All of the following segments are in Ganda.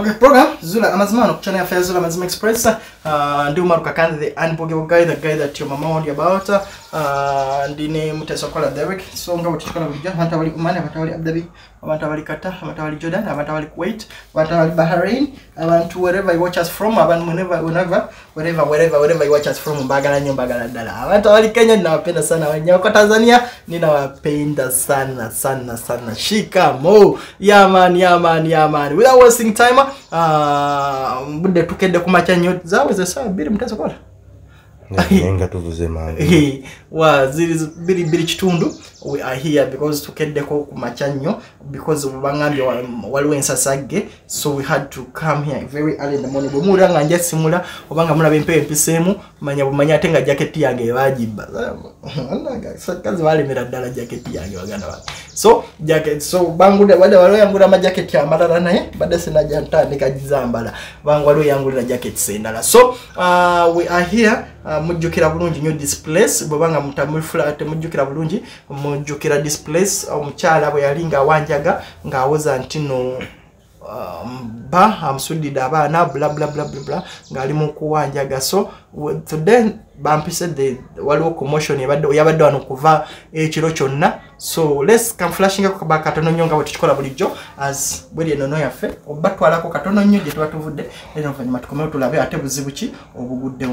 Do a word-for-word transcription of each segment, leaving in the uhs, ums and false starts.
Okay, program Zula Amazman of Channel Affairs Zula Amazman Express. Uh, ndi Umaru Kakande, the unforgettable guy, the guy that your mama warned you about. Uh, ndi ne Mutesa Kwala Derek. So nga utikana video. Wanta wali Umani, wanta wali Abu Dhabi, wanta wali Qatar, wanta wali Jordan, wanta wali Kuwait, wanta wali Bahrain. Want to wherever you watch us from, want whenever, whenever, wherever, wherever, wherever you watch us from. Mbagala nyo, mbagala dala. Wanta wali Kenya, ninawapenda sana. Wanyako Tanzania, ninawapenda sana, sana, sana. Shikamo. Yeah man, yeah man, yeah man. Without wasting time, uh, bude tukende kumacha nyo zawe ze sawa biri Mutesa Kwala. Nenga tuvuze mangu. Wa ziri biri biri chitundu. We are here because tukende ko kumacha nyo because bangambi waliwe nsasage, so we had to come here very early in the morning. Bumura nganje simula obanga muna bempe empisemu manya bumanya tenga jacket yange wajiba. Allah so kazi wale miradala jacket yange waganda wale. So jacket so bangude wale wale yangura ma jacket ya malala naye bada sina janta nikajizambala bangu wale yangura jacket sendala. So uh, we are here uh, mujukira bulungi nyo displace bobanga mutamufula ate mujukira bulungi mujukira displace au mchala bwe yalinga wanjaga ngawoza ntino um, ba amsudida abana bla bla bla bla bla ngali mu kuwanjaga. So today bampise the waliwo commotion yabadde yabadde wano kuva ekiro kyonna. So let's come flashing ko ba katono nyonga bwe tukola bulijjo as bwe enono yafe obatwala ko katono nnyo je twatuvudde eno fanyuma tukomeo tulabe ate buzibu ki obuguddewo.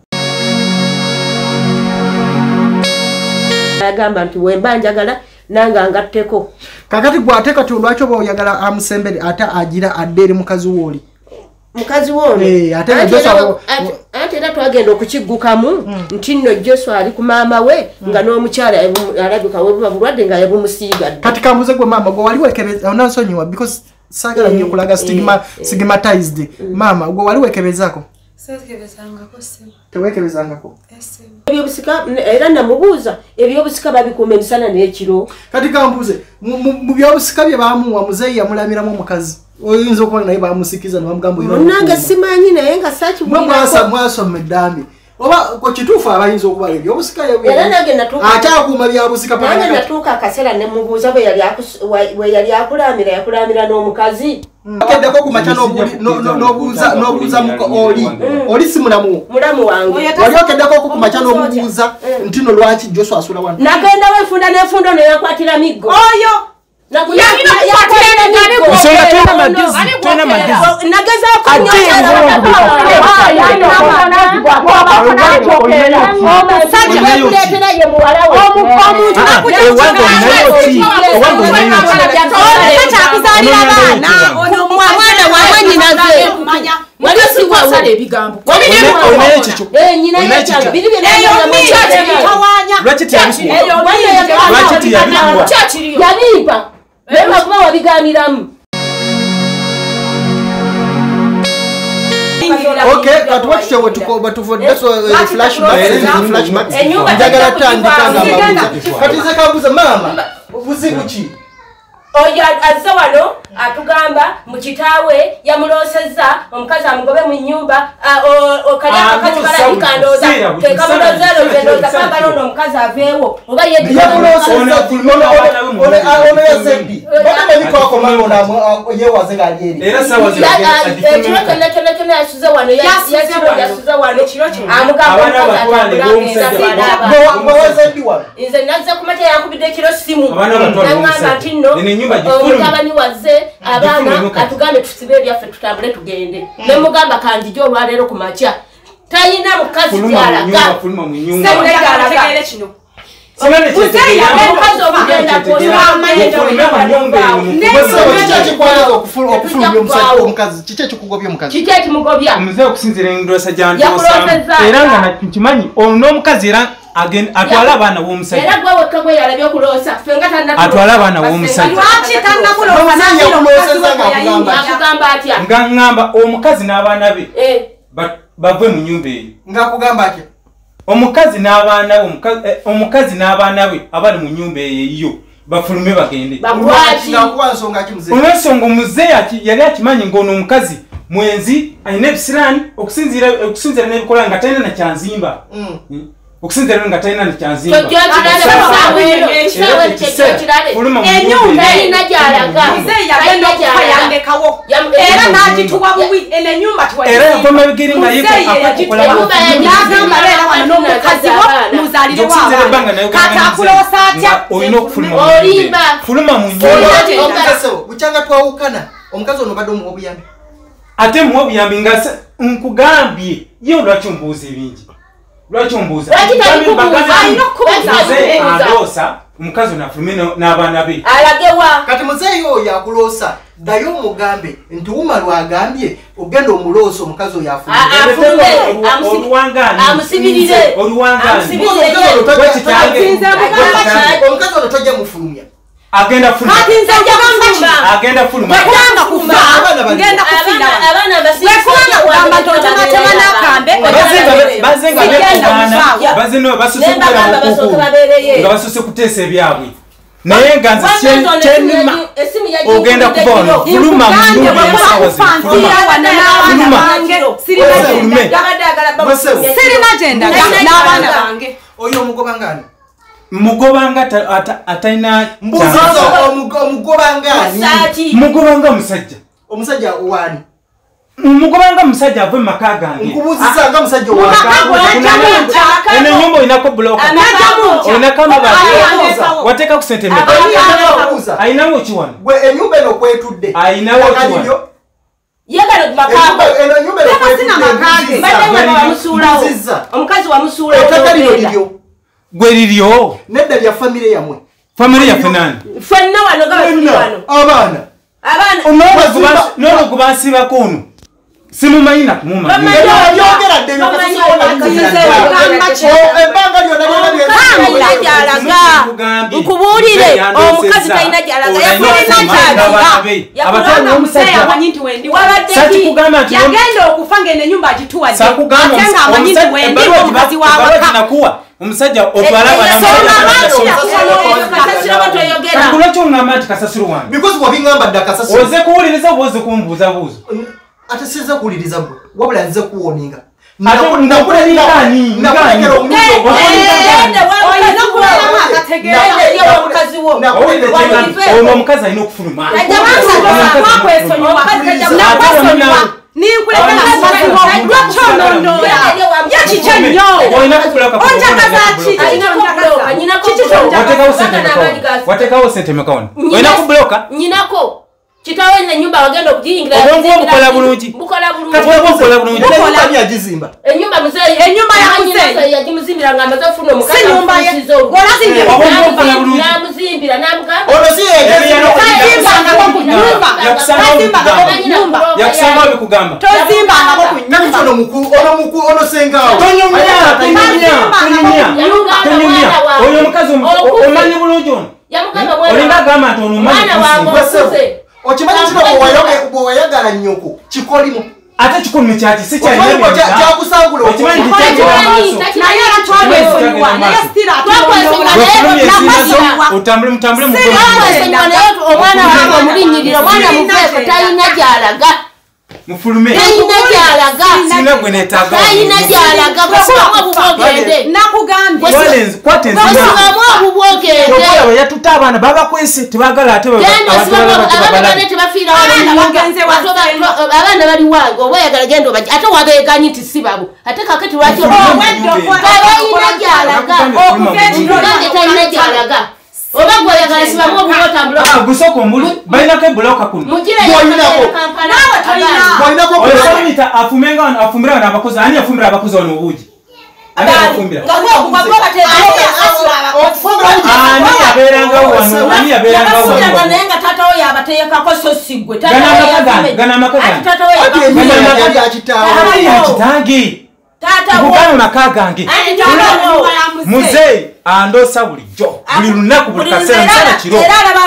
Agamba nti wemba njagala nanga ngatteko kakati gwateka tulwacho bo yagala amusembere ata agira addere mukazi woli mukazi woli eh ate Joshua ate era twagenda okukiggukamu nti nno Joshua ali ku maama we nga n'omukyala alabika we bulwadde nga yabumusiiga kati kambuze gwe mama gwe wali wekebeza onansonyiwa because sagala nyo kulaga stigma stigmatized mama gwe wali wekebezako Sekebezangako ssebo. Tewekebezangako. Essebo. Ebyobusika era namubuuza ebyobusika babikuuma emisana n'ekiro. Kati kambuze mu byobusika bye baamuwa muzeeyi yamulamiramu omukazi. Oyinza okuba naye baamusikiza ne bamugambo ino. Munnange simanyi naye nga saakibulirako. Mwasa mwasoma eddambi. Oba ko kituufu abayinza okuba ebyobusika yabwe. Era nange natuuka. Ate akuuma byabusika pa. Nange natuuka akaseera ne mubuuza bwe yali we yali akulamira yakulamira n'omukazi. Kedako kumacha no no no buza no buza muko oli oli simulamu mulamu wange wali okedako kumacha no buza ntino lwachi Joshua asula wana nagenda wefunda nefundo ne yakwatira miggo oyo nakuya yakwatira miggo usonga tena madizi tena madizi nageza kunyosha omusajja kuletera ye muwala we omuntu ewango nayoti ewango nayoti akuzalira bana mwana wa nyinaze wali sikwasala ebigambo onaye chicho eh nyina yacha biri biri tawanya lwaki tiyabikuwa lwaki tiyabikuwa yabipa bema kuba wabiganiramu. Okay, kat what show to go but for that's a flashback flashback njagala tandika ngamba kati ze kambuza mama buzibuki oya azza wano atugamba mu kitaawe yamulosezza omukazi amugobe mu nyumba okali akazi kala ikandoza tekamulozero zendoza kamba nono omukazi aveewo oba yedi yamulosezza kulono ole ole yasendi bana biko akomano na yewaze ngalieri era sawa zira ekiro kene kene kene yasuze wano yasuze yasuze wano ekiro kino amugamba bawazendi wano nze nazza kumata yakubidde ekiro simu ngamba nti nno omutabani wazze abana atugambe tusibe byaffe tutambule tugende ne mugamba kandijo olwaleero ku makya tayina mukazi kyalaga fuluma mu sebo nyumba tegere kino Uzeyi ya mukazi obugenda kiki ekimugobya omuzeeyi okusinziira endosa gy'andosamu era nga nkimanyi ono omukazi era atwala abaana b'omusajja era gwe wekka gwe yalabye okuloosa fenga tanna atwala abaana b'omusajja akugamba atya nga ngamba omukazi n'abaana be bave mu nyumba eyo ngakugamba atya omukazi n'abaana be omukazi n'abaana be abali mu nyumba eyo bafulume bagende olw'ensonga omuzeeyi yali akimanyi ng'ono omukazi mwenzi alina ebisiraani okusinziira n'ebikola nga talina nakyanzimba okusinziira nga talina nakyanzimba enyumba erina gy'alaga yalekawo era n'agituwa bubi ene nyumba tuwa era yakoma bigiringa yiko akokola n'agamba beera wano n'omukazi wo muzaalire waabana kati akuloosa atya olina okufuluma olimba fuluma mu nyumba bukyanga twawukana omukazi ono badde omuwa obuyambi ate muwa obuyambi nga nkugambye ye lwaki ombuuza ebingi lwaki ombuuza aloosa omukazi ono afulume n'abaana be alagewa kati muzeeyi oyo akuloosa ddayo omugambe nti wuma lwagambye ogenda omuloosa omukazi oyo amusibirire omukazi ono tojja mufulumya agenda fuluma kati nze njagamba agenda fuluma kwekanga kufa ngenda kufira abaana wekwanga kugamba nti otematema n'akambe bazenga bekubaana bazeno basosokera mukuku nga basose kuteesa ebyabwe naye nga nze kyenima ogenda kuba ono fuluma mu nyumba y'ensawazi sirina genda n'abaana bange oyo omugobangani mugobanga atalina omugobangani mugobanga omusajja omusajja owani mugobanga omusajja ave mu maka gange nkubuzizanga omusajja eno enyumba olinako buloka olinako amabati wateeka ku sente meka ayinawo kiwano enyumba eno kwetudde ayinawo kiwano yegalo makabo eno enyumba eno kwetudde omukazi wamusuulawo gwe liryo nedda lya famire yamwe famire yaffe nani fenna wano gabali wano abaana abaana nono gubansibako ono simumanyi nakumumanyi yogeradde nkubuulire omukazi talina gyalaga yagenda okufa ng'eno ennyumba agituwadde ate ng'amanyi nti wendi omukazi wawaka omusajja otwalaba nakulwaki oŋŋamba nti kasasiro wange because wabingamba dda kasasiro oze kuwuliriza oba oze kumbuuza buuzo ate siza kuwuliriza bwe wabula nze kuwoninga ono omukazi alina okufuluma watekawo sente mekawona olina kubuloka nyinako kitawe na nyumba wagenda okujingira obukola bulungi bukola bulungi kati obukola bulungi bukola yagizimba enyumba muzeyi enyumba ya muzeyi yagimuzimbira nga amaze ofuna omukazi si nyumba ye walazimbira obukola bulungi namuzimbira namugamba ono si tozimba nako ku nyumba yakusanga bikugamba tozimba nako ku nyumba ono muku ono muku ono sengawo tonyumya tonyumya tonyumya tonyumya oyo omukazi omanyi bulungi ono olinga agamba nti ono omanyi kusinga okimanyi kino bwewayagala nnyoko kikolimu ate kikolimu kyaki si kyakusangula otambule mutambule omwana wange omulinyirira omwana muveeko talina gyalaga mufulume talina gyalaga sina gwe neetaaga talina gyalaga bwesibamu obubwogende nakugambye kwata bwesibamu obubwogende enzima yatuta abaana babakwese tebaagala ate abaana tebafiira abaana bali wange oba oyagala genda obaji ate wabeeganyi nti si babo ate kakati lwaki talina gyalaga okugange talina gyalaga oba gweyagala sibamu obubotambula gusooka ombulu balinako ebuloka kuno oyosomita afumenga afumbira wano abakozi ani afumbira abakozi wano obuugi ani abafumbira ani yabeerangawo wano ani yabeerangawo wano naye nga taata wo yabateekako so sigwe gana amaka gange gana amaka gange yakitange kugana maka gange muzeeyi andoosa bulijjo buli lunaku buli kaseera nsana kiro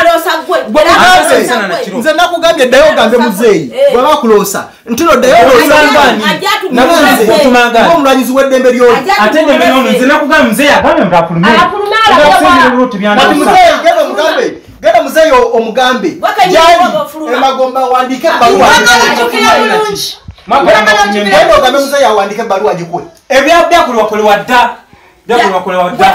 nze nakugambye ddayo ogambe muzeeyi bwaba akuloosa ntino ddayo omulwanyizi w'eddembe lyoli ate eddembe lyono nze nakugamba muzeeyi agambe mutafulume genda muzeeyi omugambe gyali emagomba wandike ebbaluwa ogambe muzeeyi awandike ebbaluwa gikuwe ebyabyakolebwakolebwa dda byakolebwakolebwa dda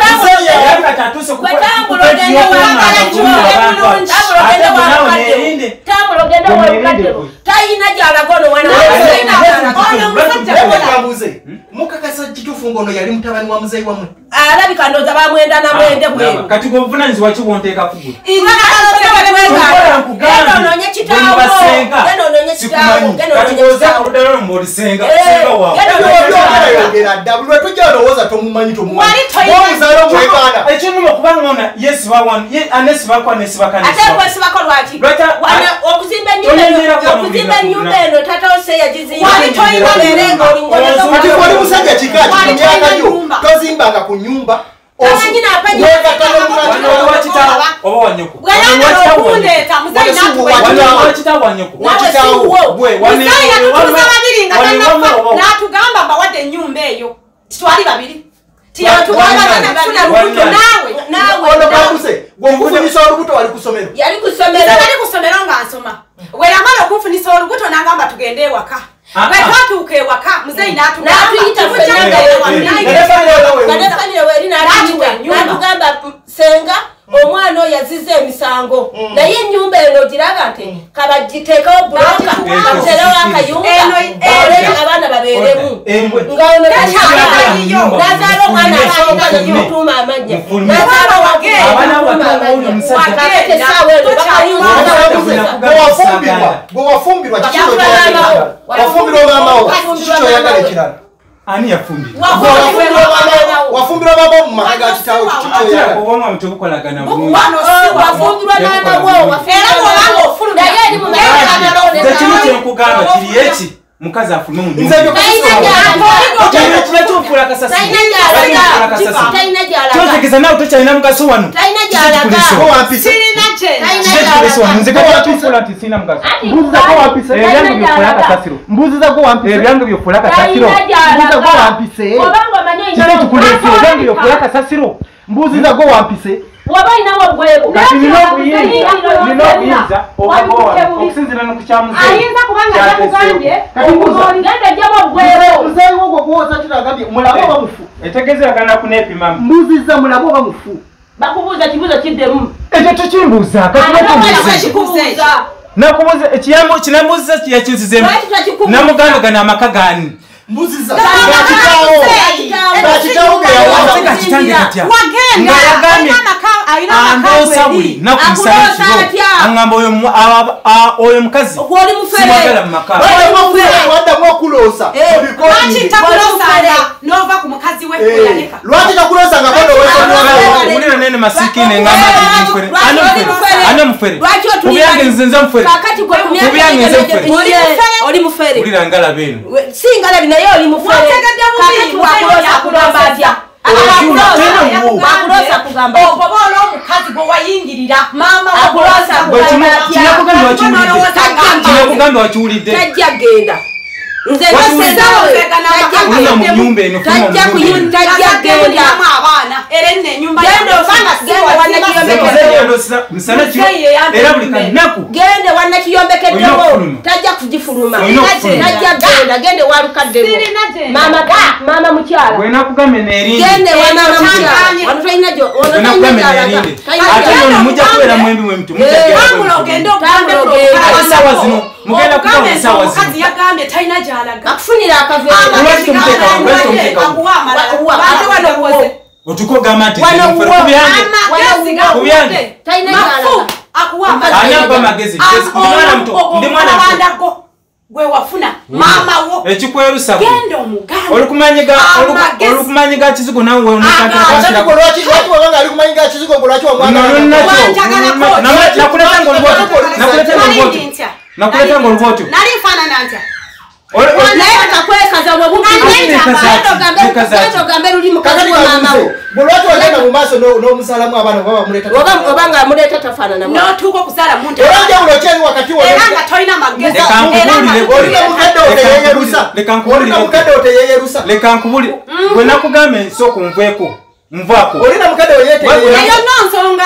tayina gyalagono wana mukakasa kitufu ngono yali mutabani wa muzeyi wamwe alabika ndoza bamwenda na mwende bwe kati go buvunanyizibwa kibonteeka kugula nonye kitawo geno nonye kitawo geno nonye kitawo kudalo mbolisenga senga wa yogera dabulwe tujalowoza tomumanyi tomumanyi omuzalo mwekana ekinuma kubanga ona yes bawan ye anesi bakwa nesi bakane ate kwesi bakolwaki wana okuzimba nyumba okuzimba nyumba eno tata ose yajizimba wali toyina lerengo lingozo kati wali musajja kikaji kumyaka yo tozimbanga ku nyumba Amanyina apanya wachita oba wanyoko wanyoko kundeta muzayi natu wachita wanyoko wachita bwe wane tuza babiringa natugamba bawadde nyumba eyo twali babiri tiyatu wala bana rubuto nawe nawe ono bakuse gwokufunisa olubuto wali kusomero yali kusomero yali kusomero nga nsoma we yamala okufunisa olubuto nangamba tugende ewaka we twatuuka ewaka muzeyi natuyita natugamba senga omwana oyo yazize emisango naye ennyumba eno giraga nti kabagiteekawo buloka katerewo akayumba abaana babeeremu nga ono nazaala omwana amutuuma amajja bwewafumbirwa wafumbirwa ogambao kikyoyagala ekirala ani yafumbirwa wafumbirwa baba mu maka ga kitawo kikyoyagala obomwa mutubukolagana bulungi wafumbirwa n'aana bwo wafeera bwobanga ofulumya naye eri mu tekino kyenkugamba kiri eki mukazi afulume mu nyumba kinakyofula kasasiro kyotegeza nawe tokyalina mugaso wano mbuzizako wampise ebyange byofula kasasiro mbuzizako wampise kite tukulese ebyange byofula kasasiro mbuzizako wampise wabainawo gwego kati nino okuyinza okusinzira nokukyamuzeyi ayinza kubanga yakugambye genda jabo gwego muzeyi wogwo kuwoza kiragambye mulabo bamufu etegezeragana kunepimamu mbuziza mulabo bamufu bakubuuza kibuuzo kiddemu ekyo tukimbuuza kikubuuza nakubuuza ekiyambo kinambuuza yakinzizemu namuganda gana amaka gani mbuziza bakitawo bakitawo wagenda kitange katya wagenda ngayagambye andosa buli nakumusala kiro angamba oyo oyo mukazi oli mufere simagala mumaka waddamu okulosa lwaki takulosanga nova ku mukazi we kuyaleka lwaki takulosanga ulira nene masikine ngamba mufere ane mufere kubyange nzenze mufere kubyange nze mufere oli mufere ulira ngala benu singala naye oli mufere kakati wakulosa kugamba atya akulosa kugamba obobola omukazi gwe wayingirira mama kinakugamba wakiwulidde tajja genda nze ulina mu nyumba eno tajja kuyinda tajja genda abaana era enne ennyumba misana kiro era buli kanaku gende wannakiyombekeddewo tajja kugifuluma tajja genda gende walukaddemu mama mama mukyala bwenakugambe nerinde gende wamama mukyala wano tolinajo ate ono mujja kubeera mwembi mwemutu esawa zino mugenda kuba esawa zino yagambye talina gyalaga akufunira akaveero otukogamba nti kubyange anaba magezi ndi mwana muto gwe wafuna mama wo ekikwerusa genda omuganda olukumanyiga olukumanyiga kizigo nawe onakirako lwaki wabanga ali kumanyiga kizigo ngo lwaki nakuletanga oluboto nakuletanga oluboto nali nfaanana ntya naye batakwekaza bwebugambe luli mukazi wa mamawo lwaki wagenda mu maaso n'omusalamu abaana obanga amuleeta tafaanana notuuka okusala muntu era njawulo kyeri wakati era nga tolina magezi olina mukadde oteyeyerusa leka nkubuli bwe nakugambe nsooka onveeko nvaako olina mukadde eyo no nsonga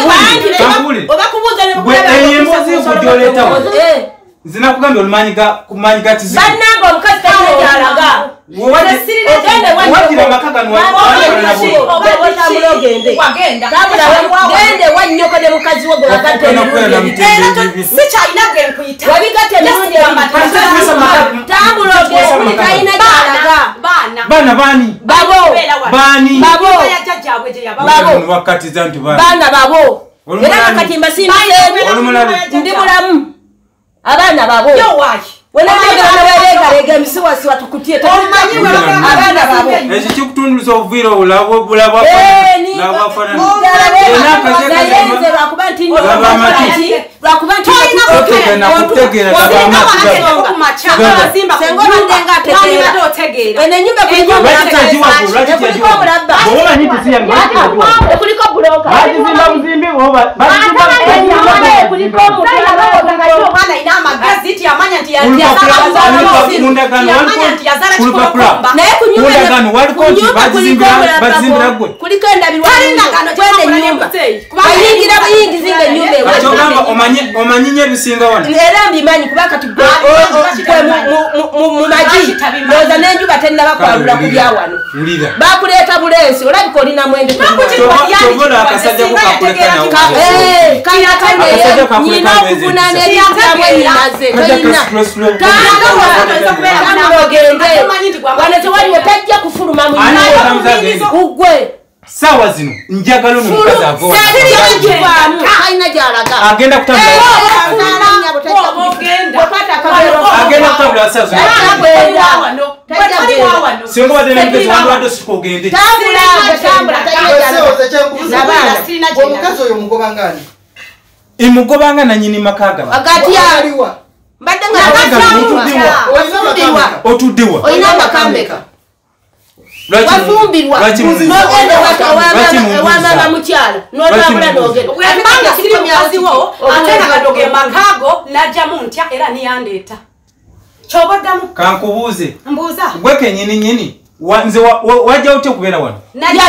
embuzi gujoletawo nze nakugambye olumanyiga kumanyiga kizibu bannanga omukazi talina gyalaga wajira makaga gende wanyoko ne mukazi wo gwagatte bana bani babo bani babo wakati zantu bani bana babo era katimba sindi ndi mulamu abana babo wala mwana walega lega misiwa siwa tukutie abana babo ezo chikutunduza ovira ulabo bulabo na wafana na kaze bakubanti ndo bakubanti otegena kutegera simba sengo ndenga tegera ene nyumba kunyumba batajiwa batajiwa Bola nyiti siya ngati kuliko buloka bali zimba mzimbi oba bali zimba kuliko mutala ngati mwana ina magazeti ya manya ntia naye kunyumba kuliko endabirwa twende nyumba bayingira bayingi zinge nyumba achogamba omanye omanyinye bisinga wana era mbimanyi kubaka tugwe mu maji loza nenjuba tenda bakwalula kubya wano bakuleta bulensi olabiko olina mwende tobola akasajja kukakuleka nawe eh kaya kane nyina okufuna n'ebyamwe nyinaze toyina wane tewali otajja kufuluma mu ugwe sawa zino njagalo n'omukazi avoa ayina gyalaga agenda kutambula agenda kutambula sawa zino singo wadde n'omukazi wange wadde sikogende omukazi oyo mugobangani imugobanga na nyini makaga agati aliwa mbadde nga otuddiwa oyina makambeka wafumbirwa n'ogende wamama mukyala n'otambula n'ogenda embanga siri myaziwo ate nakadoge makago najjamu ntya era niyandeeta kyobaddamu kankubuuze mbuuza gwe kenyini nyini nze wajja otya okubeera wano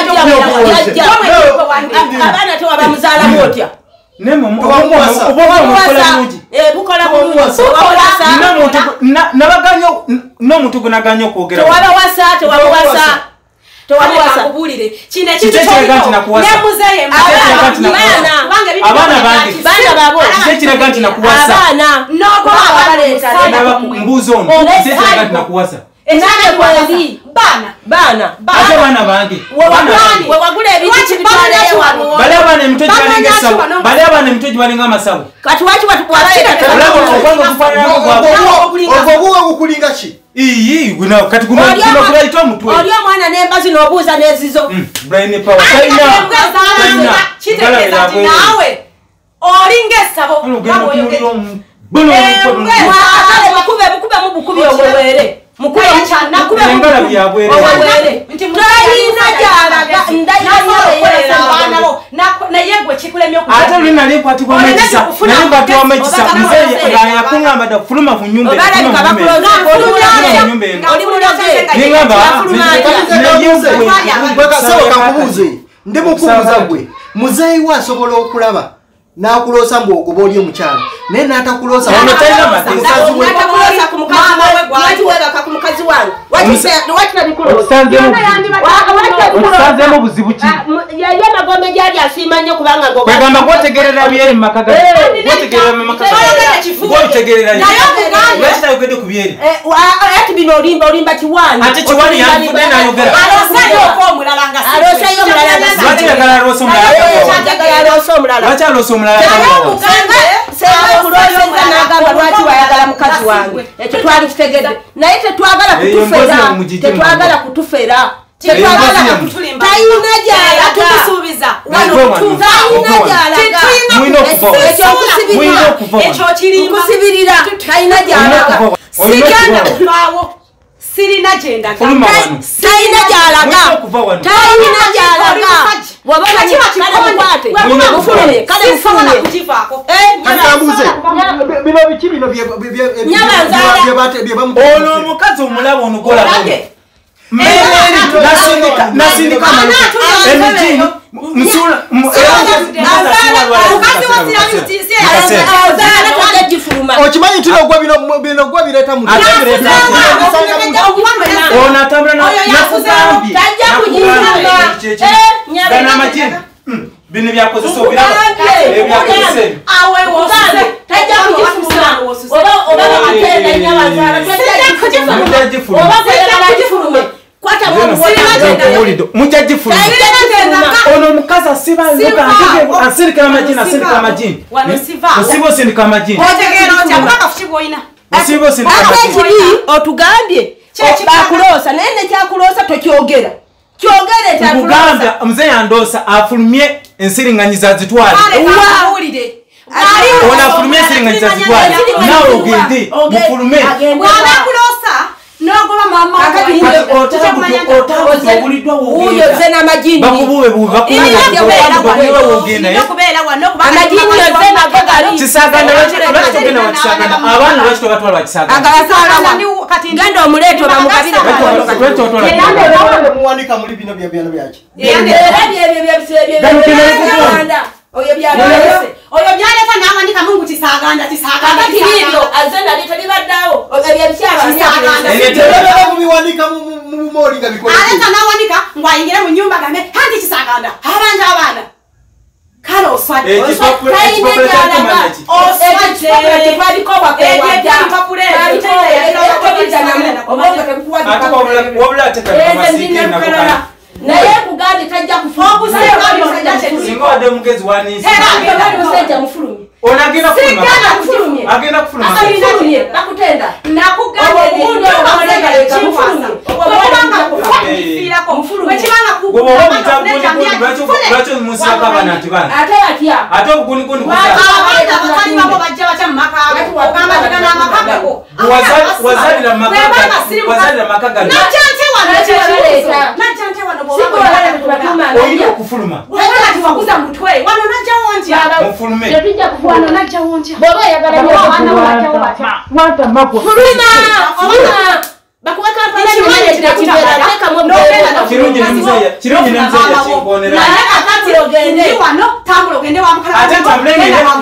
abaana tewabamuzaalamu otya n'omuntu gunaganya okwogera tewabawasa tewabawasa tewabawasa kino ekintu abaana bange baana babo kiraga nti nakuwasa mbuuzi ono kiraga nti nakuwasa Enane kweli bana bana ate bana bange we wagula ebintu kibitwale wano bale abana emitoji balinga sabu bale abana emitoji balinga amasabu kati wachi watu kwalaye olabo okwanga kufaana ogwo buwe bukulinga ki iyi guna kati guno kino kulaitwa mutwe oli omwana nembazi nobuuza nezizo brain power kaina kitegeza ati nawe olinga sabo bono akale mukube mukube mubukubi obwere mukube cyana mukube ngala byabwere obwere ndayina jaraga ndayina bana bo na yegwe kikulemyo ku ate lina likwati kwa mekisa na nyumba tu amekisa mzee na yakungamba da fuluma ku nyumba obala bikabakuloza oli muloge ningamba bweka sawa kakubuze ndi mukubuza gwe muzeyi wa sobola okulaba nakulosa mbogo oli omukyala naye natakulosa ono tayina magezi natakulosa ku mukazi wawe wati webaka ku mukazi wange wati wati nabikulosa osanzemu buzibu ki yali amagombe gyali asiima nnyo kubanga ngo kwegamba gwotegerera byeri mu makaga gwotegerera mu makaga gwotegerera lwaki tayogedde ku byeri ati bino olimba olimba kiwani ate kiwani yanfudde nayogera alosayo omulala nga alosayo omulala nga lwaki yagala aloosa omulala aloosa omulala lwaki aloosa omulala senga nagamba lwaki wayagala mukazi wange ekyo twali kitegedde naye tetwagala kutufera tetwagala kutufera tetwagala kutulima tayina gyala tukusuubiza tayina gyalaga ekyo kirimba kusibirira tayina gyalaga sigenda kuvaawo sirina gyenda tayina gyalaga tayina gyalaga wabona kibakikwate mufulumye kale mufulumye kukivaako katambuze bino biki bino ono omukazi omulaba onugola nasindika nasindika emijini Msula okimanyi tino gwa bino bino gwa bireta mu ona tambula na nakugambye tajja kujizama eh na majini bino byakozesa obiraba ebyakozesa awe wosase tajja kujizama oba oba atenda nyawazala tajja kujizama oba kwera kujifulume kwata mwo mujajifulu ono mukaza siba luka ngeke asirika amajini asirika amajini wano siva osibo sindika amajini otegera otya mukaka fuchibo ina osibo sindika amajini akiri otugambye bakulosa nene kyakulosa tokyogera kyogere takugamba mzee yandosa afulumye ensiringanyiza zitwale wawulire ona afulumye ensiringanyiza zitwale nawe ogende mufulume wanakulosa nogoba mama akati otagulidwa uyo zena majini bakubuwe buwe bakubuwe wogenda nokubera wano kuba amajini zena gogari kisaganda lwakitogenda wakisaganda abana lwakitoga twala wakisaganda agasala kati ngendo omuleto bamugabira lwakito otwala yande muwanika muri bino bya byano byaki yande bye bye bye bye oyo byalese oyo byaleta nawandika Mungu kisaganda kisaganda kati hivyo azenda litolibaddawo ebyo byaba ebyo kubiwanika mu moringa bikole aleta nawandika ngwayingire mu nyumba game handi kisaganda haranja abana kalo oswade oswade kaine jana oswade kwali ko kwa kwa ja kapure ati wabula ateka masiki na kukana naye kugandi tajja kufuku sale wali singo ade mugezi wanisi era bali musajja mufulumye onagenda kufuluma sigana kufulumye agenda kufuluma akafulumye nakutenda nakugande obundo omulega leka mufulumye obanga kufira ko mufulumye wechibanga ku gobo obutambo lwacho lwacho musaka bana tibana ate atya ate obuguni guni kusa abanda bakali babo bajja bacha mumaka ogamba tegana makaga ko wazali wazali la makaga wazali la makaga na chante wana Nachaleta. na chante wana bo Siko wala tubatuma oyiro kufuluma wala tubakuza mutwe wana naja wonja mufulume tujja kufwana naja wonja boba yagala nyo wana wacha wacha wanta mako fuluma fuluma bakuweka pala ni mane tutakibera teka mu mbele kirungi ne muzaya kirungi ne muzaya chikonera na akati ogende wano tambulo ogende wa mukala ate tambulenge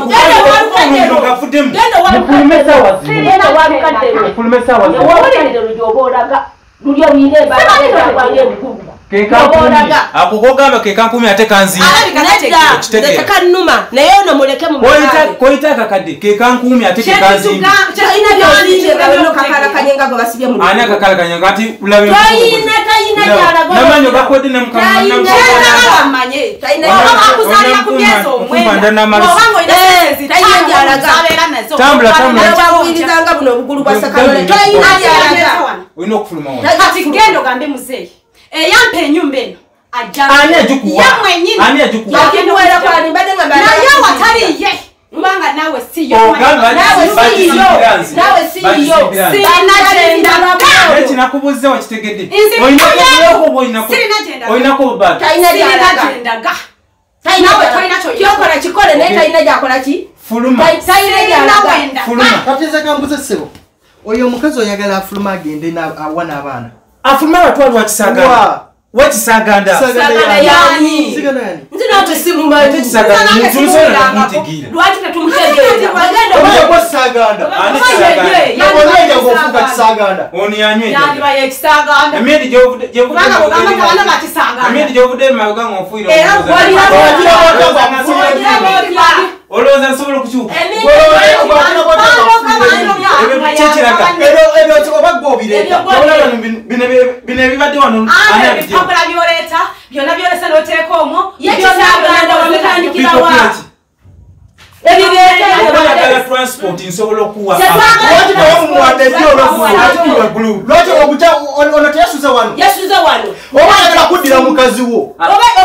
ne ngafudemu gendo wa mufulume sawa gendo wa mukadde mufulume sawa wawulire lujobo olaga lulyo wire ba kwange mukuru keka akugogamba keka nkumi ate kanzi teka numa naye ono muleke mu koita koita kakade keka nkumi ate kanzi ina byolinde bano kakala kanyenga go basibye mu ani akakala kanyenga ati ulawe kaina kaina yala go namanyo gakodi ne mukama na mukama amanye kaina akusali kubyezo mwenda na mali wango ina kaina yala ga tambula tambula bawulirizanga buno obugulu bwa sakalole kaina yala ga oyino okufuluma wona kati gendo gambe muzeyi eyampa enyumba eno ani ajukuwa ani ajukuwa yakinwera kwani mbade ngamba naye watali ye mbanga nawe siyo nawe siyo nawe siyo sinagenda eki nakubuze wakitegedde oyina ko oyina ko oyina ko ba kaina sinagenda ga nawe toina cyo yokola kikole naye kaina jakola ki fuluma kaina jala fuluma katize kambuze sebo oyo mukazi oyagala afuluma agende na awana abana afuluma batwali wakisaganda wakisaganda saganda yani sigana yani nzina tusimu mali kisaganda mutumusona kumutegira lwati tetumutegeeza bagenda oyo ko saganda ani kisaganda yaboneje gofuka kisaganda oni yanywe yani baye kisaganda emedi jovude jovude bana ogamba tabana batisaganda emedi jovude maga ngofuiro era wali oloza nsobola okukyuka bino ebibadde wano ebipapula byoleeta byonna byolesa noteeka omwo oyagala transport nsobola okuwa lwaki ono teyasuze wano yasuze wano oba ayagala kuddira mukazi wo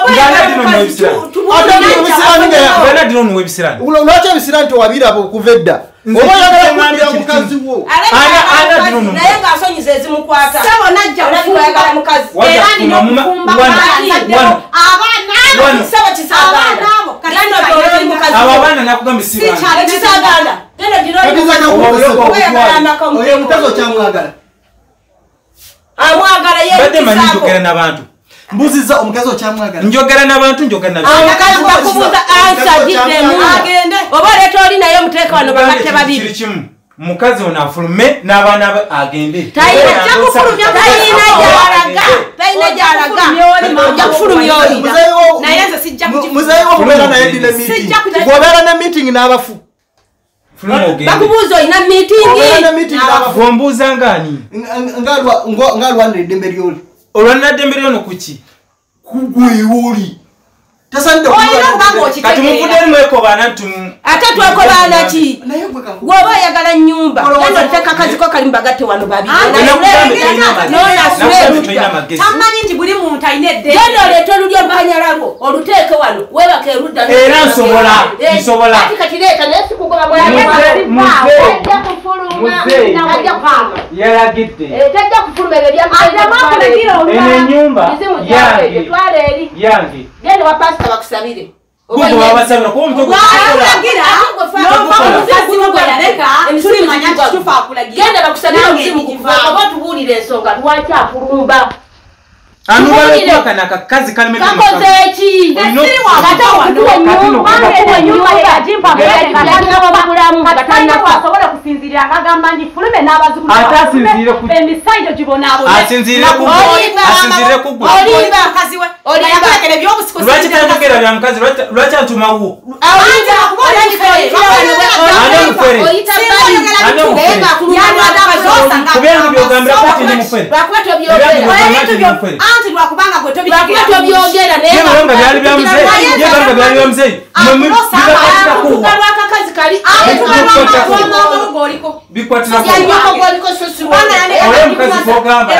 gana dino nuwebisirani lwaki ebisirani tewabiraba okuva edda oba ayagala kuddira mukazi wo naye ng'asonyiza ezimukwata sebo najja oyagala mukazi era nina okufumba abaana sebo kisaganda abo abaana nakugamba sibana kisaganda oyo mukazi okyamwagala amwagala badde manyi njogera n'abantu mbuziza omukazi okyamwagala njogera n'abantu njogera n'abantu omukazi bakubuuza ansa giddemu agende oba oleeta oli naye omuteeka wano bakatte babiri kiri kimu mukazi ono afulume n'abaana agende talina gyalaga talina gyalaga ojja kufulumya oli naye nze sijja muzeeyi wokubeera naye dine meeting gwobeera ne meeting n'abafu bakubuuza olina meeting gombuuza ngaani nga alwanira eddembe lyoli olwanira ddembe lyono kuki kugweoli kati muvudde eri mwekobaana nti ate twekobaana ki gwoba oyagala nnyumba genda oliteka akaziko kali mubagatte wano babiri tamanyi nti buli muntu alina edde genda oleete olulyo olubanyala lwo oluteeke wano webaka erudda era nsobola nsobola ati kati leeta naye sikugoba yalagidde tajja kufuluma ebyo eno ennyumba yange yange genda wa pasita bakusabire kuko babasabira kuba omutwe genda bakusabire omuzimu kuvaamu oba tubuulire ensonga lwaki afulumba anubalekukana akakazi kakoze eki asobola kusinzirira akagamba nti fulume n'abazzukulu atasinzire ku emisanjo gibonaabona asinzire ku asinzire ku gwe mukazi we yakolekera ebyobusiko lwaki tayogera bya mukazi lwaki atumawo kubyenga byogambira kati ndi mufere anti lwakubanga gwe tobyogera nayebalonga byali bya muzeyi yebalonga byali bya muzeyi lwakakazi kali bikwatira omukazi kogamba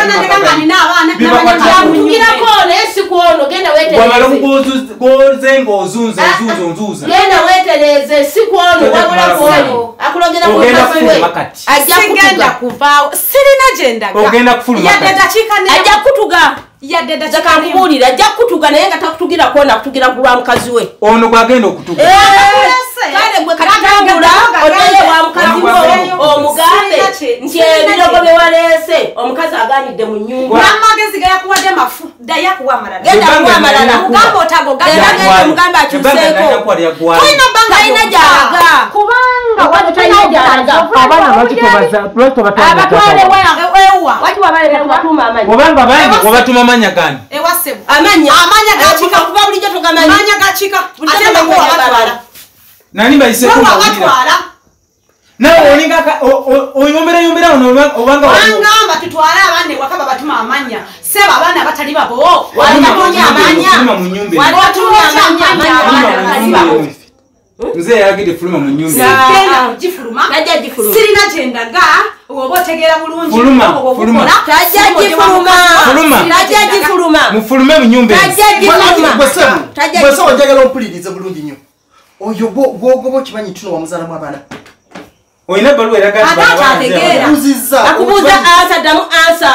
tugirako naye sikuono genda wamala wetereze okugozenga ozunza ozunza onzuza genda wetereze sikuono wabula kuono akulogera mukazi we sigenda kuvaawo sirina gyendaga ogenda kufuluma yadde dakiika ajja kutuga yadde dakiika kankubuulira ajja kutuga naye nga takutugira kwona kutugira ku lwa mukazi we ono gwagenda okutuga kale gwe katambula onaye wa mukazi wo omugambe nti ebirogo bye waleese omukazi aganidde mu nnyumba n'amagezi gayakuwadde mafu dayakuwa amalala genda kuwa amalala mugamba otago genda mugamba akyuseeko talina gyalaga kubanga watu talina gyalaga abaana bakitobaza prosto batanga abatwale ewa wati wabaleka batuma amanya obanga bangi wabatuma amanya gani ewasebo amanya amanya gachika kuba bulijjo togamanyi amanya gachika ate nga kuwa batwala nani bayiseko batwala nawe olinga oyombera yombera ono obanga wangamba tutwala abane wakaba batuma amanya seba abana batali babo walibatumya amanya walibatumya amanya mzee yagide fuluma mu nyumba sigenda kugifuluma najja gifuluma sirina gyendaga oba otegeera bulungi fuluma tajja gifuluma fuluma tajja gifuluma mufulume mu nyumba tajja gifuluma bwese onjagala ompulirize bulungi nnyo oyo gwogoba kimanyi tuno wamuzalamu abaana oyina baluwa eraga akubuuza ansa ddamu ansa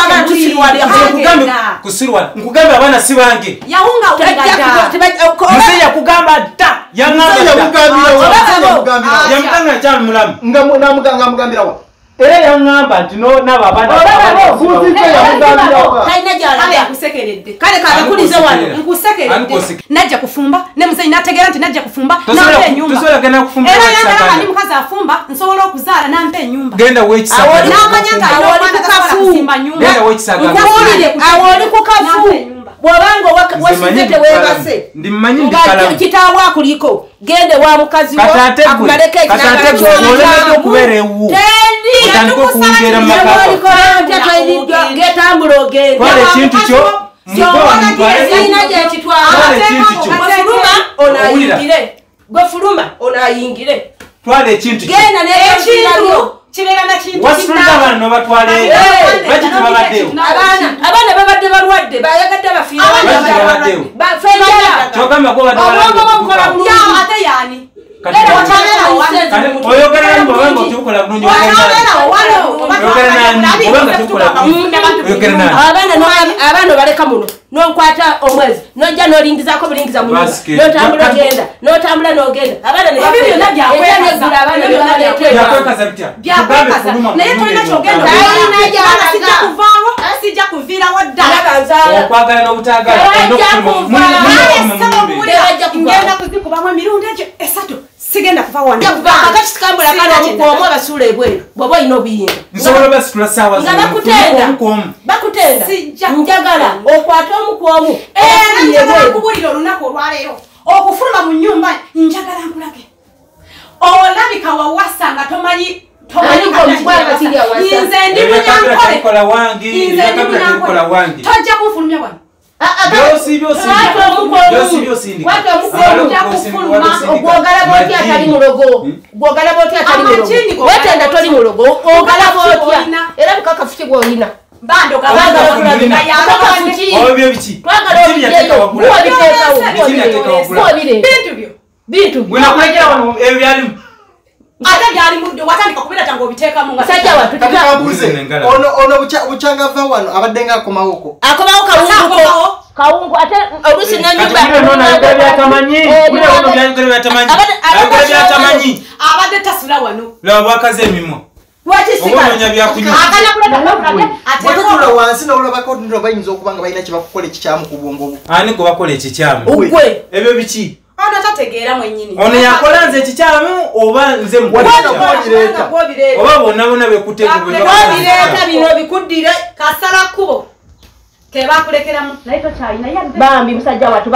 nkugambe abaana si bange muze yakugamba dda yamuganga akyali mulamu namugambirawa era yaŋŋamba nti nabo abaana talina gyalaga nkusekeredde kale kanakulize wano nkusekeredde najja kufumba ne muzeyi n'ategeera nti najja kufumba nampa ennyumba era yandaba ndi mukazi afumba nsobola okuzaala nampa ennyumba genda wekisaga n'amanya nti awoli kukafusimba nyumba genda wekisaga awo oli ku kafu bw'obanga wasize teweebase ndimanyi ndikalamu kitaawo akuliko gende wa mukazi wo akumaleko ekinaoleka okubeera ewu otandika okwongera mumakaggetambula ogende twala ekintu kyo siina gyekitwalagwefuluma onaayingire gwefuluma onaayingire twala ekintu genda nekintu kibeera nakintu wasitulira abaana nobatwala bakiti babaddewo abaana babadde balwadde bayagadde babaddewo kyogamba obwongo bukola bulungi ate yaani oyogera nani bwobanga otubukola bulungi abaana obaleka muno nonkwata omwezi nojja nolingizaako bulingiza munyumba notambula ogenda notambula nogenda abaana byakwekaza bitya naye tolina kyogenda sijja kuvaawo sijja kuviirawo ddala okwagala n'obutaagala ngenda kuzikubamu emirundi egyo esatu sigenda kuva wano kakati tukambula kana omukwomu abasuula ebweru bw'oba olina obuyinza nsobola basitula saawa nga bakutenda bakutenda njagala okwate omukwomu era njagala nkubuulira olunaku olwaleero okufuluma mu nnyumba njagala nkulage olabika wawasa nga tomanyi nze ndi munyankole tojja kunfulumya wano ogwogala bwoti atali mulogo gwogala bwoti atali mulogo wetenda toli mulogo ogala bwotya era bukakafuki gwolina bintu ate byali mudde watandika kubira tango obiteekamu nga sajja watu tutabuze ono ono buchanga va wano abaddenga akomawoko akomawo kawungu kawungu ate olusi n'ennyumba abadde tasula wano lwabwakaze emimwa atula wansi nolabako nno bayinza okuba nga balina kyebakukola ekikyamu ku bwongo bwo ani gwe bakola ekikyamu ugwe ebyo biki ono tategeera mwennyini ono yakola nze ekikyamu oba nze oba bonna bonna bekutegebireeta bino bikuddire kasala kkubo kebakulekeramu naye tokyalina yadde bambi musajja watu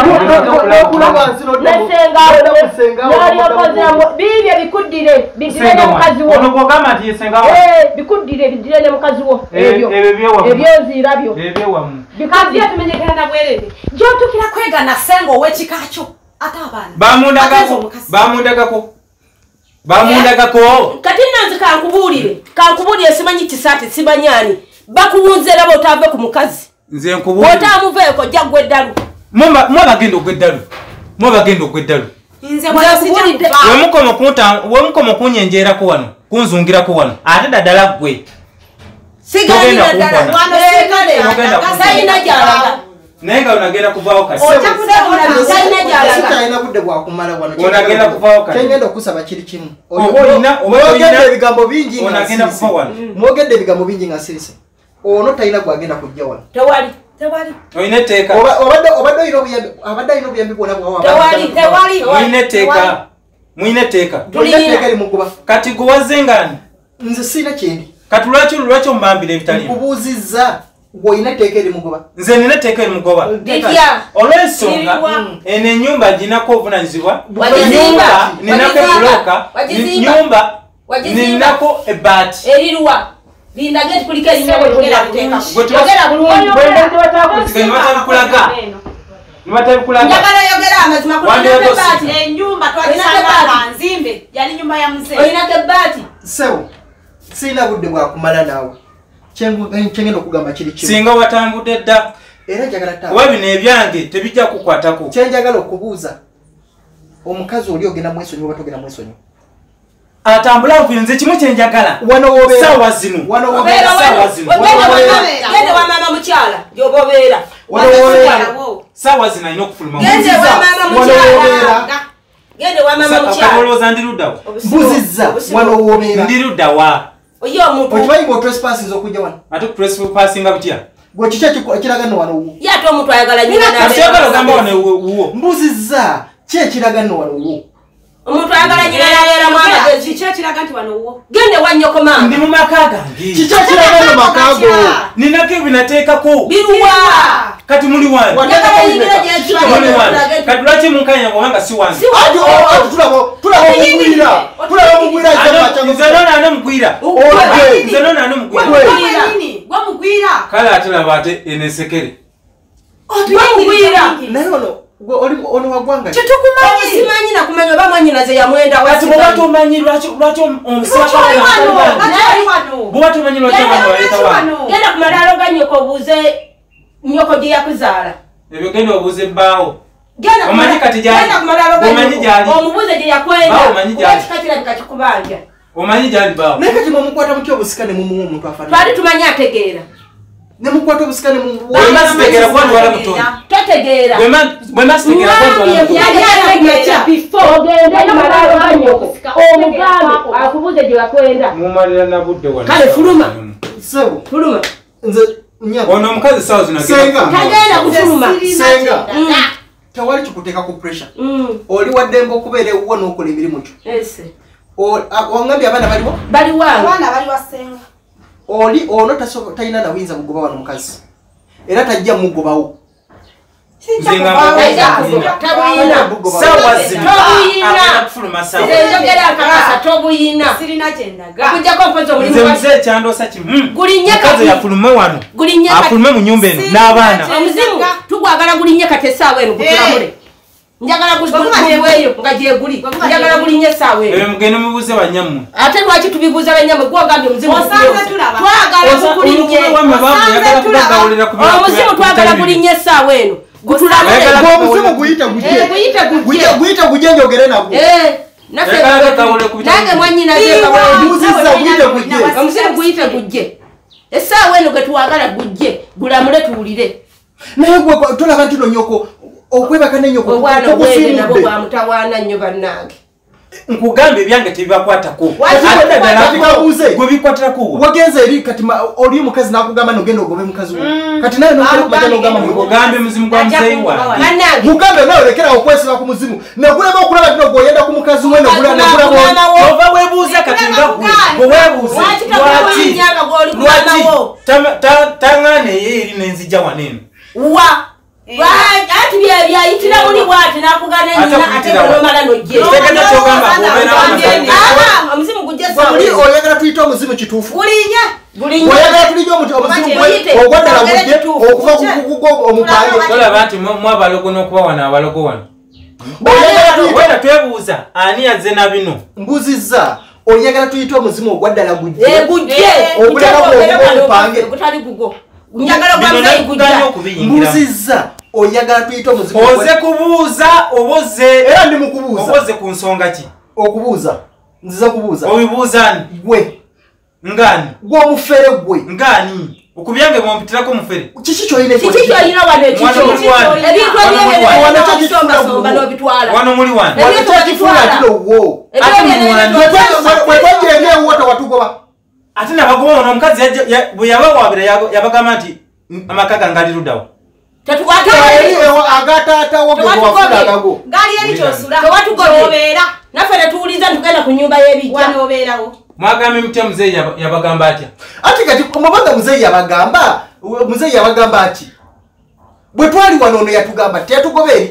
bibyo bikuddire biddire ne mukazi wo bikuddire biddire ne mukazi wo ebyo ebyonziira byo bikazi tumenyekana bwerere gyotukira kwegana senga ow'ekikakyo ate abaana bamundagako bamundagako bamundagako kati nanze kankubuulire kankubuulire simanyi kisaati simanyani bakuwunzera botave ku mukazi nze nkubuulire botamuveeko jja gwe eddalu mwe bagenda ogw'eddalu mwe bagenda ogw'eddalu wemukoma okunyenjeerako wano kunzungirako wano ate daddala gwe sayina gyalaga naye nga onagenda kuvaawo kasitalina budde bwakumala wano onagenda kuvaawo kengenda okusaba kiri kimu mwogedde ebigambo bingi onagenda kuva wano mwogedde ebigambo bingi nga sirise ono talina gwagenda kujja wano tewali tewali olina etteeka obadde olina obuyambi abadde alina obuyambi bwona tewali tewali olina etteeka mulina etteeka tulina etteeka limukuba kati gwe wazengani nze sirina kyendi kati lwaki lwaki omubambira ebitali nkubuuzizza gw'olina etteeka erimugoba nze nina etteeka erimugoba olw'ensonga eno ennyumba ginako obuvunanyizibwa nyumba ninako ebulooka nyumba ninako ebbaati erirwa lindage kuliko erinnya bwegera bulungibatabikulaga nibatabikulaga njagala yogera amazima kulinakebaati ennyumba twagisanga nzimbe yali nyumba ya muzee olinako ebbaati sewo sirina budde bwakumala naawe kyengenda okugamba kiri kimu singa watambudde dda era njagala taa oba bino ebyange tebijja kukwatako kyenjagala okubuuza omukazi oli ogenda mwesonyi oba togenda mwesonyi atambula nkuyo nze kimu kyenjagala wano wobeera saawa zino wano wobeera saawa zino gende wa mama mukyala gyoba obeera wano wobeera saawa zino alina okufuluma gende wa mama mukyala gende wa mama mukyala olowooza ndi luddawa mbuzizza wano wobeera ndi luddawa oye omuntu okimanyi ng'otrespasinza okujja wano ate trespasinga butya gwe kiki ekiraga nno wano wuwo ye ate omuntu ayagala nyinakyoyagala ogamba wano wuwo mbuzizza ki ekiraga nno wano wuwo omuntu ayagala nyina yabeeramu amagezi kiki ekiraga nti wano wuwo gende wa nnyoko mama ndi mu maka gange kiki ekiraga nno makaago ninako ebinateekako biruwa kati muli wange kati lwaki munkanya bwobanga si wange tulaba mugwira nze nonaane mugwira nze nonaane mugwira kale ate laba ate enesekere naye ono ono wagwanga kitukumanyi simanyi nakumanya oba mwanyinaze yamwenda kati bwoba tomanyi lwaki omusibwoba tomanyi lwaki abantu baletawa genda ku malaalo ga nnyoko obuuze nnyoko gye yakuzaala ebyo genda obuuze bbaawo genda omanyi kati gyali omanyi gyali omubuuze gye yakwenda kika kirabika kikubanja omanyi gyali bbaawo naye kati mwemukwata mutya obusika ne mumuwa omuntu afaanana twali tumanyi ategeera ne mukwata obusika ne mumuwa bwemba sitegera kwantwala mutono totegeera bwemba sitegera kwantwala ogende ku malaalo ga nnyoko omugambe akubuuze gye yakwenda mumalira nabudde wano kale fuluma sebo fuluma nze ono omukazi sawa zino tagenda kufuluma senga tawali kikuteeka ku pressure oli waddembe okubeera ewuwo n'okola emirimu kyo wangambye abaana baliwo abaana bali wasenga oli ono talina nawinza mugoba wano mukazi era tajja mugobawo afulume mu nyumba eno n'abaana tugwagala gulinye kati essaawa eno kutulamule njagala gweyo nga gyeguli njagala gulinye essaawa eno mugende mubuuze bannyammwe ate lwaki tubibuuza bannyammwe gwogambye omuzimu twagala gulinye omuzimu twagala gulinye essaawa eno omuzimu guyite guyite gujje njogere nagwo nange mwanyina omuzimu guyite gujje essaawa eno getwagala gujje gulamule tuwulire naye tolaba nti nonyoko okwebaka nenyoko obwana bwene nabo bwamutawaana nnyo bannange nkugambe ebyange tebibakwatako gwebikwatiraku wagenza eri kati oli omukazi nakugamba nogenda ogobe mukazi kati naye nogambe muzimu gwa muzeyi wange mugambe nawe lekera okwesiba ku muzimu negulema okulaba tino gwoyenda ku mukazi mwe ova webuuza kati nga gwe bwewebuuze lwaki taŋŋaana eyo eri nenzija waneno wa ati byayitira muli bwati nakugana nyina ate nomala nojje omuzimu gujje oli oyagala tuyita omuzimu kituufu gulinye gulinye oyagala tulijja omuzimu ogwaddala gujje okuva kukugo omupange tolaba nti mwabalogo n'okuba wano abalogo wano wena twebuuza ani yazze na bino mbuzizza oyagala tuyita omuzimu ogwaddala gujje gujje ogulala omupange gutali gugo njagala gwanze gujja mbuzizza oyagala tuyita omuzimu oze kubuuza oboze era ndi mukubuuza oboze ku nsonga ki okubuuza nziza kubuuza obibuuza ni gwe ngani gwe omufere gwe ngani okubyange bwompitirako omufere kiki kyoyina kiki kyoyina wano ekikyo ebintu ebyebisomba n'obitwala wano muli wano ebintu ekifuula atilo wo wetwagirenge ewuwo tewatugoba ate nabagoba ono omukazi bwe yabawaabira yabagamba nti amaka gange ali luddawo agataatawo gali eri kyosula tewatugobeera naffe netuwuliza ntugenda ku nyumba y'ebijja nobeerawo mwagambye mutya muzeeyi yabagamba atya ati kati omubaga muzeeyi yabagamba muzeeyi yabagamba ati bwe twali wano ono yatugamba teyatugobeeri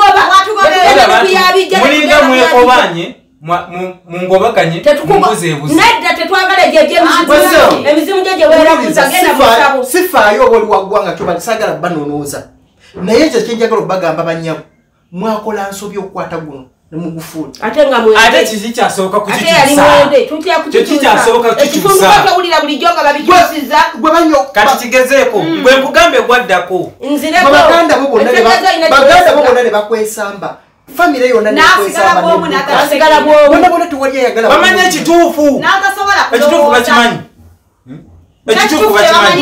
mulinga mwekobanye mungobaganye mumbuzeebuze nedda tetwagala gyegye emizimu gye gyewerabuza genda musabo sifaayo oba oli waggwanga kyoba saagala banonooza naye ekyo kyenjagala obagamba banyabo mwakola nsobi okukwata guno nemugufuula ate nga ate kiki kyasooka kukikyusawulira bulijjo nga babikyusiza kati kigezeeko gwe nkugambe gwaddako baganda bo bonna ne bakwesamba famire yonna nasigala bwomuna tewali ayagala bamanye ekituufu ekituufu bakimanyi ekituufu bakimanyi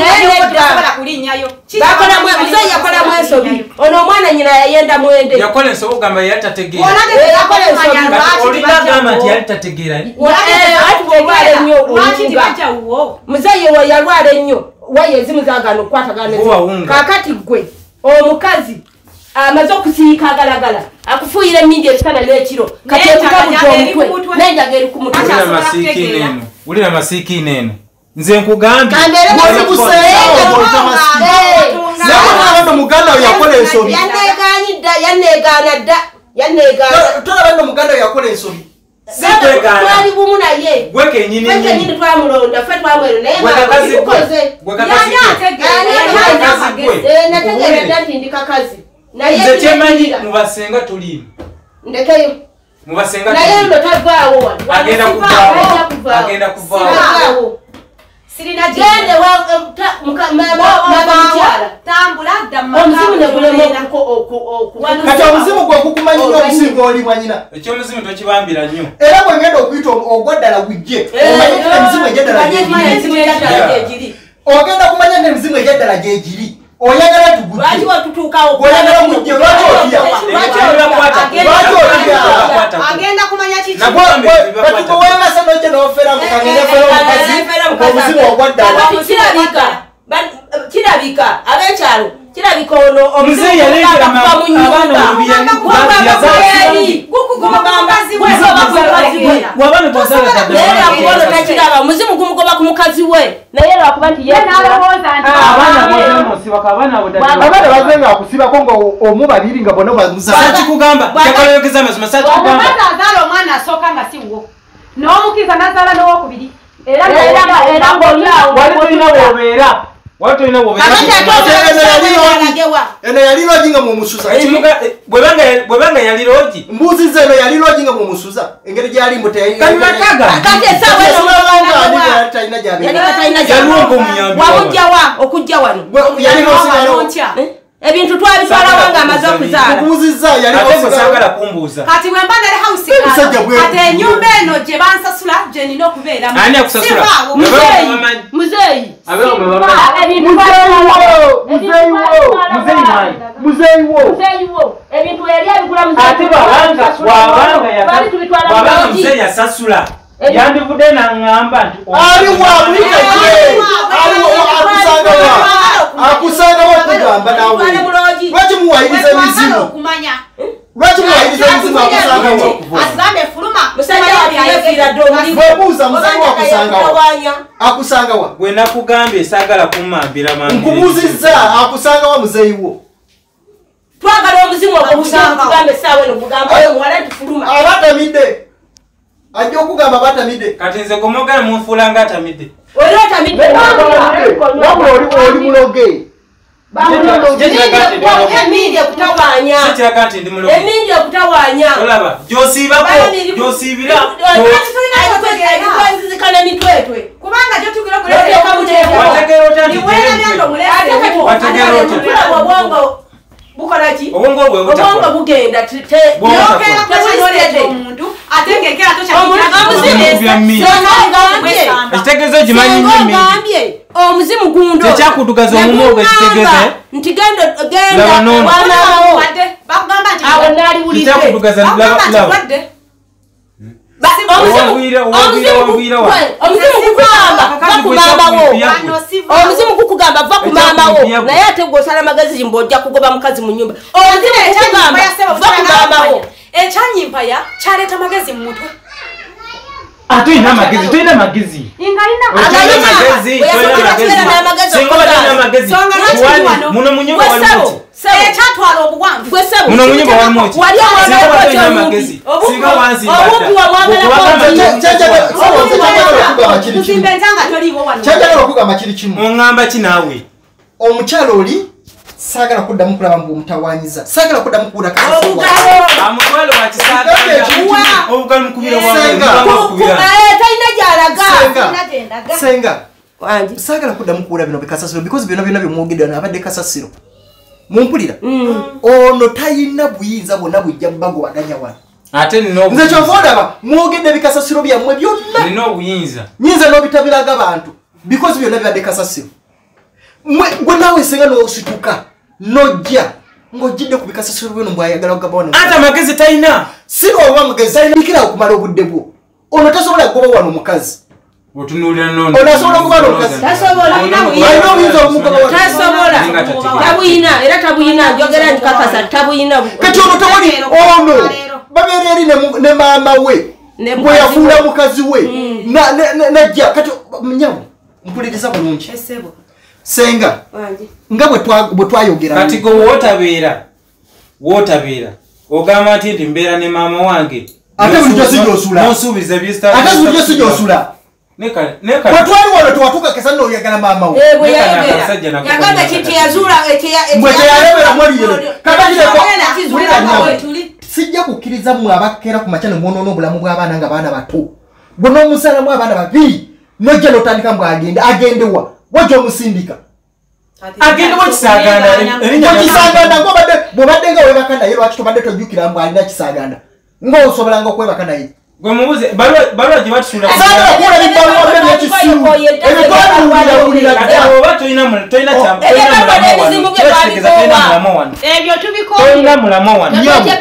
muzeeyi yakolamu ensobi ono omwana nyina yayenda mwende yakola ensobi ogamba yali tategeera olina agamba nti yali tategeera ati bwolwala ennyo muzeeyi we yalwala ennyo waye ezimu zagana okukwatagana kakati gwe omukazi amaze okusiika agalagala akufuuyira emmindi ebisana n'ekiro kati ekugabudde omutwe n'enjaga eri ku mutwe wulira masiikiina eno nze nkugambye muganda we yakola ensobi yanneegaanidda yanneegaana dda yanneegaana tolaba nno muganda we yakola ensobi twali bumu naye gwe kenyini kenyini twamulonda ffe twamwero naye nategeera dda nti ndi kakazi nze kyemanyi mubasenga tulimu ndekeyo mubasenga naye ndo tavaawo agenda kuvaawo agenda kuvaawo sirina gende tambula dda omuzimu negulema kati omuzimu gwe gukumanyi nnyo omusinga oli mwanyina ekyomuzimu tokibambira nnyo era bwe ngenda okuyita ogwaddala gujje omanye nti emizimu egy'eddala gyegiri ogenda kumanya nti emizimu egy'eddala gyegiri oyagala tugujjeoyagala mujje lwaki otya agenda kumanya kikatuwemasa nojje n'ofera mukagenda fera omukazi omuzimu ogwaddala kirabikono omuzeeyi yalengera abaana wabana bwazala takiraba omuzimu gumugoba ku mukazi we naye lwakuba nti abaana bazenga akusibako nga omu babiri nga bonna bakikugamba kyakalayogeza amazima sakikugamba azaala omwana asooka nga siwo n'omukiza n'azaala n'owokubiri era wali tolina bwobeera wali tolina bwobeera eno yali logi nga mumusuza bwebanga yali logi mbuziza eno yali logi nga mumusuza engeri gyali mbuteyaliwamugjawa okujja wano ebintu twabitwalawo nga amaze okuzaala kati wemba nali house kati enyumba eno gye bansasula gye nina okubeeramu muzeeyi ebintu yali abigula muzeeyi yasasula yandivudde naŋŋamba nti akusanga wakugamba nawe lwaki muwayiriza emizimu lwaki muwayiriza emizimu akusangawebuuza muzamu akusangawa akusangawa gwe nakugambye saagala kummambira nkubuuzizza akusangawa muzeeyiwo twagala omuzimu ogugamba essaawa eno gugamba muwala nti fuluma abatamidde ajja okugamba batamidde kati nze gomogala munfuula nga atamidde oli otamidde wabula oli muloge emindi ekutawaanya emindi ekutawaanya olaba gyosiibako gyosiibira nzizikana mitwetwe kubanga gyo tugula wategeera otya nti wategeera otya bukolaki obwongo bwe obwongo bugenda omuntu atengekera ekitegeezo kimanyi ngambye omuzimu gundo tekyakutugaza omumu ogwo ekitegeeze nti genda laba nono awo naaliwulidde omuzimu gukugamba va ku maamawo omuzimu gukugamba va ku maamawo naye ate gwosala magaziri mbwojja kugoba mukazi mu nyumba omuzimu gukugamba va ku maamawo ekyanyimpaya kyaleeta magezi mu mutwe atulina amagezi tulina amagezi muno mu nyumba walimu ekyatwala obuwanvu muno mu nyumba walimu singa wanzibakugamba kiri kimu oŋŋamba ki naawe omukyalo oli saagala kuddamu kulaba mbu omutawanyiza saagala kuddamu kuwula amutwale talina gyalaga senga saagala kuddamu kuwula bino bikasasiro because byonna byonna byomwogedde abadde kasasiro mumpulira ono talina buyinza bwonna bujja bagobaganya wano ate nze kyova olaba mwogedde bikasasiro byammwe byonna nina obuyinza nyinza n'obitabiraga abantu because byonna bibadde kasasiro gwe naawe senga n'osituka nojja ng'ojjidde ku bikasasiro bino mbwayagala okugamba wano ate amagezi talina si lwoba mugezi ikira okumala obudde bwo ono tasobola kugoba wano omukazi otunuulira nono ono asobola okuba n'omukazi alina obuyinza obumugoba wano tabuyina era tabuyina njogera nkakasa tabuyina kati ono tewali ono babeera eri ne maama we bwe yafuula mukazi we najja kati munyamu mpuliriza bulungi senga nga bwe twayogera kati gwe wootabeera wootabeera ogamba nti nti mbeera ne maama wange ate bulijjo si gyosula nosuubiza ate bulijjo si gyosula bwe twali wano tewatukakesa n'oyagala maama we yagamba kiti yazuula mbwe teyalebera mwaliyere sijja kukkiriza mmwe abakeera ku makya ne mwonoona obulamu bw'abaana nga baana bato gwe n'omusalamu abaana babiri nojja n'otandika mbw agende agendewa wajja omusindika agende wakisaganda wakisaganda ngobadde bwobadde nga webaka naye lwaki tobadde tojjukira mbw alina kisaganda ng'osobolanga okwebaka naye gwe mubuze balwa gye batusula saagala bibaluwa bye byekisiru oba tolina mulamu wano ebyo tubikoye tolina mulamu wano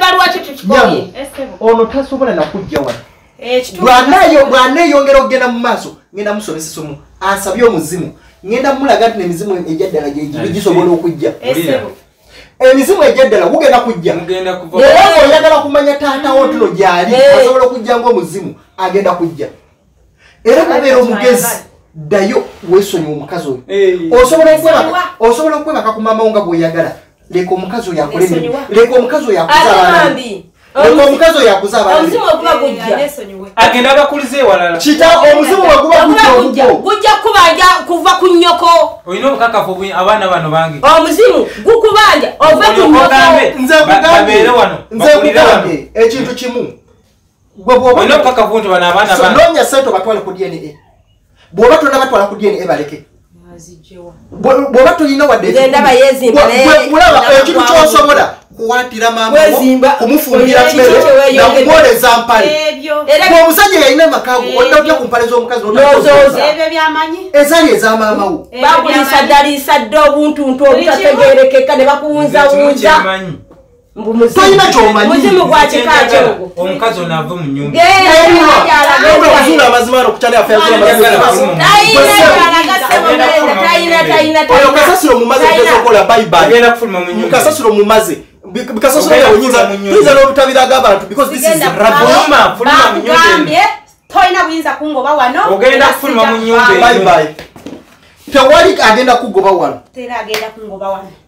ono tasobola nakujja wano bw'aneeyongera okugenda mu maaso ngenda musomesesa asabye omuzimu ngenda mulaga nti n'emizimu egy'eddala gisobola okujja emizimu ejeddala kugenda kujja era oyagala kumanya taata wo tuno gyali asobola okujja ng'omuzimu agenda kujja era kubeera omugezi ddayo weesonyiwa omukazi oyo osobola okwebaka ku maama wo nga bw'oyagala leka omukazi oyo akole emirimu leka omukazi oyo akuza abaana leka omukazi oyo akuza abaana agenda abakuliza ewalala kita omuzimu bwe guba gujja ogugwo gujja kubanja kuva ku nnyoko olina obukakafu abaana bano bange omuzimu gukubanja ova ku nnyoko nze babeere wano nze kugambye ekintu kimu olina obukakafu nti bano abaana bange noonya sente batwale ku D N A bw'oba tolina batwala ku D N A baleke bw'oba tolina wadde ekintu kyosobola kuwatira maama kumufungira mmere nakumwoleza mpale omusajja yalina amakago olina otya ku mpale z'omukazi ezali eza maama wo bakuliisadaliisa dde obuntuntu obutategerekeka ne bakuwunzawunza tolina kyomanyi muzimu gwa kika kyogo omukazi ono ava mu nnyumba okuzula amazima ano kukyali oyo kasasiro mumaze kugeza okukola bayibayi kasasiro mumaze bikasasiro yawonyinza tuyinza n'olutabiraga abantu because this is fuluma fuluma mu nyumba toyina buyinza kungoba wano ogenda kufuluma mu nyumba bayibayi tewali agenda kugoba wano tera agenda kungoba wano